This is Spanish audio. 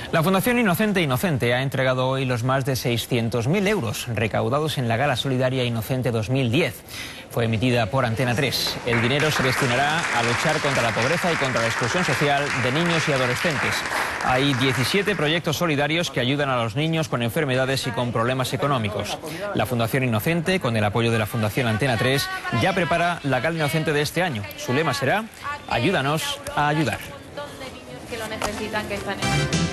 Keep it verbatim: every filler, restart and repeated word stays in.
La Fundación Inocente Inocente ha entregado hoy los más de seiscientos mil euros recaudados en la Gala Solidaria Inocente dos mil diez. Fue emitida por Antena tres. El dinero se destinará a luchar contra la pobreza y contra la exclusión social de niños y adolescentes. Hay diecisiete proyectos solidarios que ayudan a los niños con enfermedades y con problemas económicos. La Fundación Inocente, con el apoyo de la Fundación Antena tres, ya prepara la Gala Inocente de este año. Su lema será: ayúdanos a ayudar. Niños que lo necesitan, que están en...